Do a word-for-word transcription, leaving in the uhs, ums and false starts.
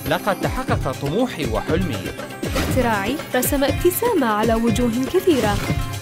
لقد تحقق طموحي وحلمي. اختراعي رسم ابتسامة على وجوه كثيرة.